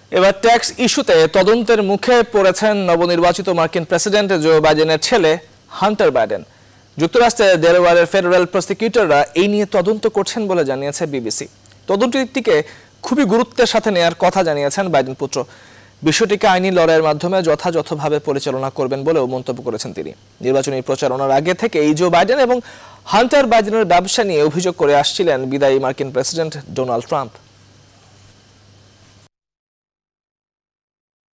এবার ট্যাক্স ইস্যুতে তদন্তের মুখে পড়েছেন নবনির্বাচিত মার্কিন প্রেসিডেন্ট জো বাইডেনের ছেলে হান্টার বাইডেন। যুক্তরাষ্ট্রের ডেলাওয়্যারের ফেডারেল প্রসিকিউটররা এই নিয়ে তদন্ত করছেন বলে জানিয়েছে বিবিসি। তদন্তটিকে খুবই গুরুত্বের সাথে নেয়ার কথা জানিয়েছেন বাইডেন পুত্র। বিষয়টিকে আইনি লড়াইয়ের মাধ্যমে যথাযথভাবে পরিচালনা করবেন বলেও মন্তব্য করেছেন তিনি। নির্বাচনী প্রচারণার আগে থেকে জো বাইডেন এবং হান্টার বাইডেনের ব্যবসা নিয়ে অভিযোগ করে আসছিলেন বিদায়ী মার্কিন প্রেসিডেন্ট ডোনাল্ড ট্রাম্প।